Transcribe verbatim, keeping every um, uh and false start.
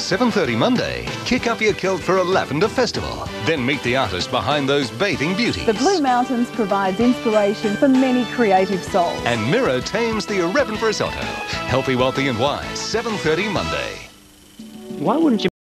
seven thirty Monday, kick up your kilt for a lavender festival. Then meet the artist behind those bathing beauties. The Blue Mountains provides inspiration for many creative souls. And Mirror tames the irreverent risotto. Healthy, wealthy and wise, seven thirty Monday. Why wouldn't you